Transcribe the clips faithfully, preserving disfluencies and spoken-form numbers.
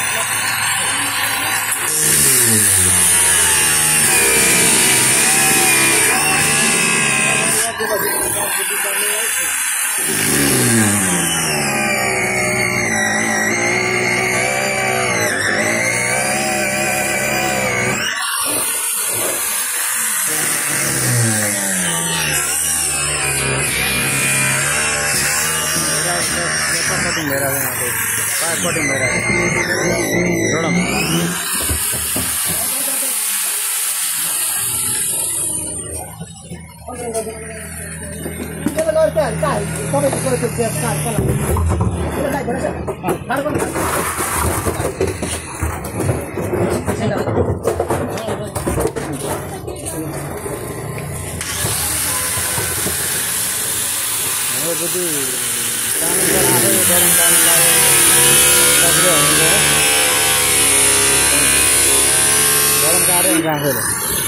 मेरा है यहाँ पे पाइप कटिंग मेरा है जोड़म गरम पानी गरम कार्य राखेर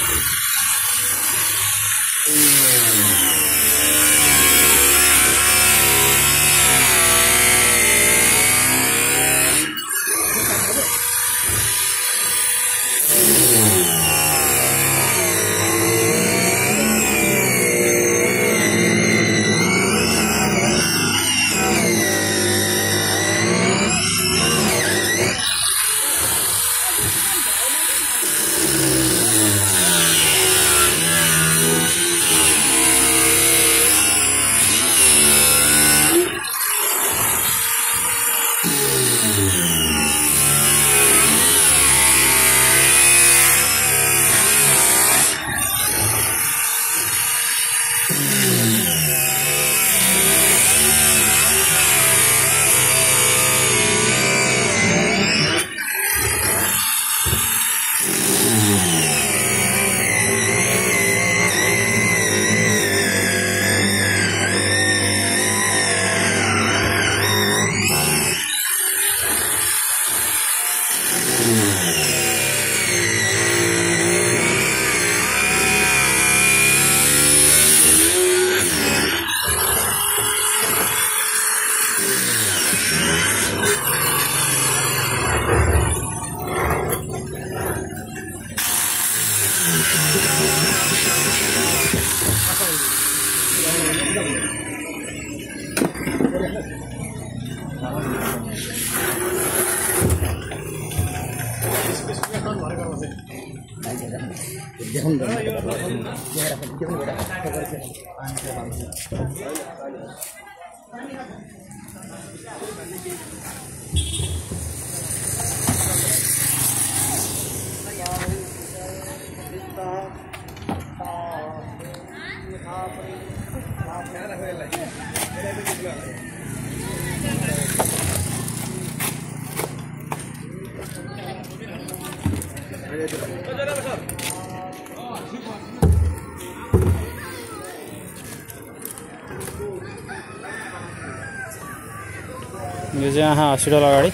यो चाहिँ आहा हस्पिटल अगाडि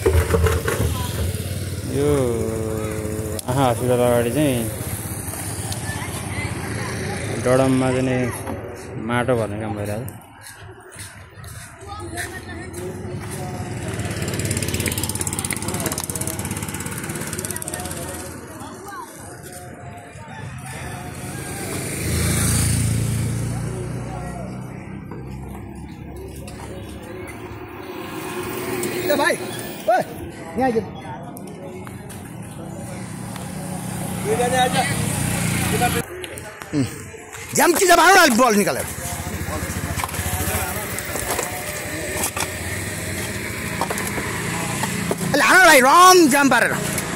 यो आहा हस्पिटल अगाडि चाहिँ डडममा चाहिँ माटो भर्ने काम भइरहेको भाई ओए यहाँ आइज जाम की जब आना बॉल निकाले आना भाई रॉन्ग जाम पारेर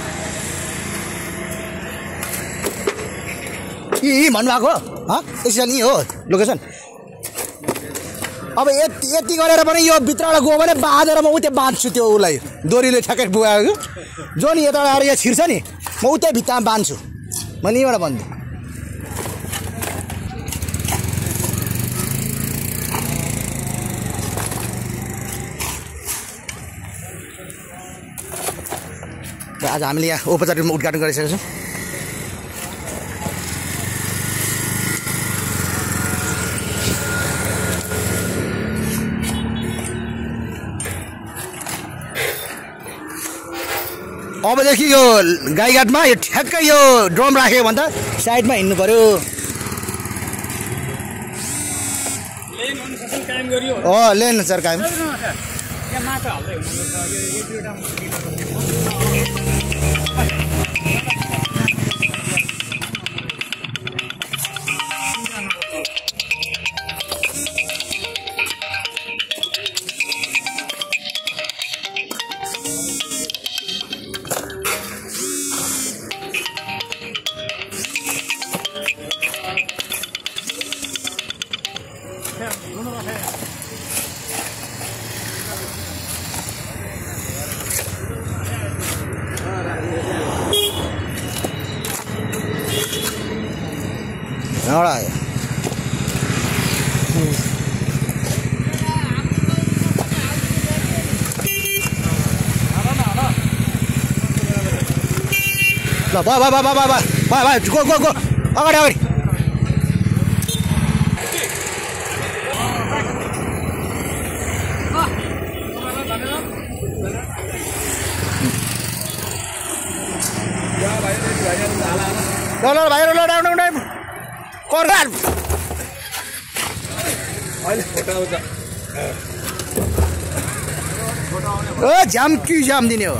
यी भन्नुभएको हो यसरी नि हो लोकेसन अब यति यति गरेर पनि यो भित्रबाट गयो भने बाँधेर म उतै बाँध्छु त्यो उसलाई दोरीले ठ्याक्कै बुगाएको जो नि यताबाट आएर यहाँ छिर्छ नि म उतै भित्तामा बाँध्छु म यहीँबाट भन्छु आज हामीले यहाँ औपचारिक रूपमा उद्घाटन गरिसकेका छौँ अबदेखि यो गाईघाटमा यो ठ्याक्कै यो ड्रम राख्यो भने त साइडमा हिँड्नु पर्यो। हो लेन सर कायम एउटा आयो ल भयो भयो भयो भयो भयो भयो गो गो गो अगाडि अगाडि ल ल भाइ ल डाउन डाउन करगाल ओ जाम कि जाम दिने हो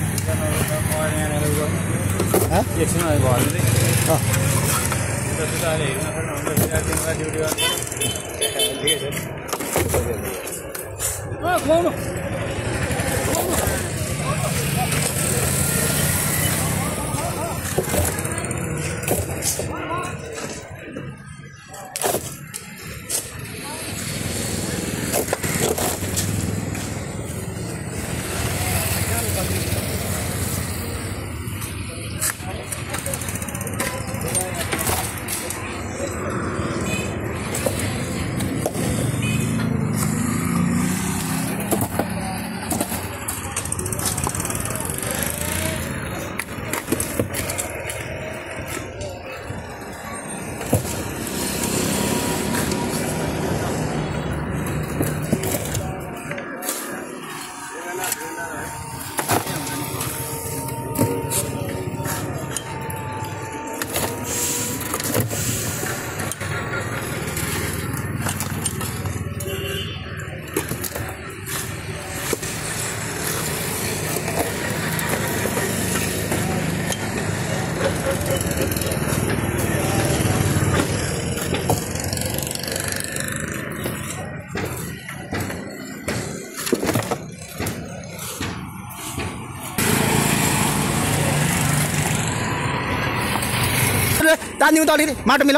तानिउँ त अलिकति माटो मिलाऊ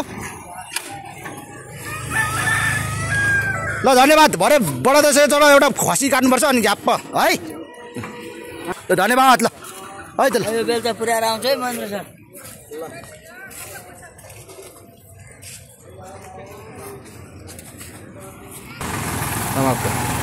ल धन्यवाद भरे बडा दसैँ चलो एउटा खसी काट्नुपर्छ अनि झ्याप्प है ल धन्यवाद ल है त ल बेलुका पुऱ्याएर आउँछ है महेन्द्र सर समाप्त